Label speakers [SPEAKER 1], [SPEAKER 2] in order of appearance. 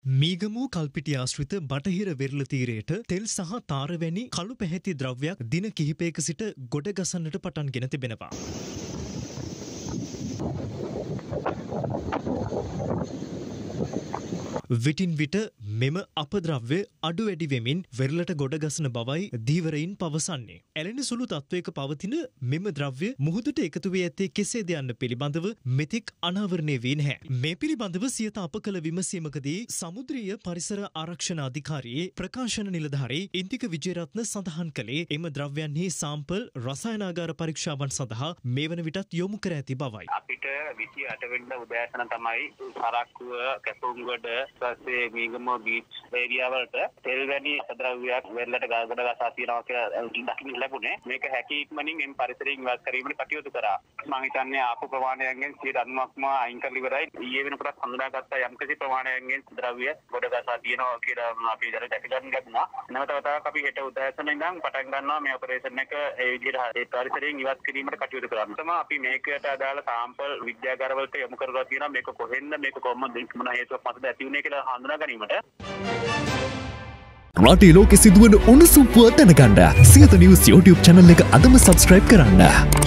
[SPEAKER 1] මීගමු කල්පිටිය ආශ්‍රිත බටහිර වෙරළ තීරයට තෙල් සහ තාර වැනි කළු පැහැති ද්‍රව්‍යයක් දින කිහිපයක සිට ගොඩ ගසන්නට පටන්ගෙන තිබෙනවා. විටින් විට මෙම අපද්‍රව්‍ය අඩු වැඩි වෙමින් වෙරළට ගොඩ ගසන බවයි ධීවරයින් පවසන්නේ. ඇලෙන සුළු තත්වයක පවතින මෙම ද්‍රව්‍ය මුහුදට එකතු වී ඇත්තේ කෙසේද යන්න පිළිබඳව මෙතෙක් අනාවරණය වී නැහැ. මේ පිළිබඳව සියත අප කළ විමසීමකදී සමුද්‍රීය පරිසර ආරක්ෂණ අධිකාරියේ ප්‍රකාශන නිලධාරී ඉන්දික විජේරත්න සඳහන් කළේ එම ද්‍රව්‍යයන්හි සාම්පල් රසායනාගාර පරීක්ෂාවන් සඳහා මේ වන විටත් යොමු කර ඇති බවයි.
[SPEAKER 2] අපිට 28 වෙනිදා උදෑසන තමයි සරක්කුව කැපුම්ගොඩ ඊපස්සේ මීගම බීච් ඒරියා වලට තෙල් වැනි ද්‍රව්‍යයක් වෙරළට ගොඩ ගසා තියෙනවා කියලා දකින්න ලැබුණේ. මේක හැකි ඉක්මනින් එම් පරිසරයෙන් ඉවත් කිරීමට කටයුතු කරා. මම හිතන්නේ ආපු ප්‍රමාණයෙන් 90%ක්ම අයින් කරලා ඉවරයි. ඊයේ වෙනකොට හඳුනාගත්ත යම්කිසි ප්‍රමාණයෙන් ද්‍රව්‍ය ගොඩ ගසා තියෙනවා කියලා අපි දැක ගන්න ලැබුණා. නැවත වතාවක් අපි හෙට උදෑසන ඉඳන් පටන් ගන්නවා මේ ඔපරේෂන් එක ඒ විදිහට ඒ පරිසරයෙන් ඉවත් කිරීමට කටයුතු කරන්න. තමයි අපි මේකට අදාළ සාම්පල් විද්‍යාගාරවලට යොමු කරලා තියෙනවා. මේක කොහෙන්ද මේක කොහොමද මොන හේතුවක් මතද ඇති වුනේ කියලා හඳුනා ගැනීමට.
[SPEAKER 3] රටේ ලෝකෙ සිදුවන උණුසුම් පුවත් දැනගන්න සියත නිවුස් YouTube channel එක අදම subscribe කරන්න.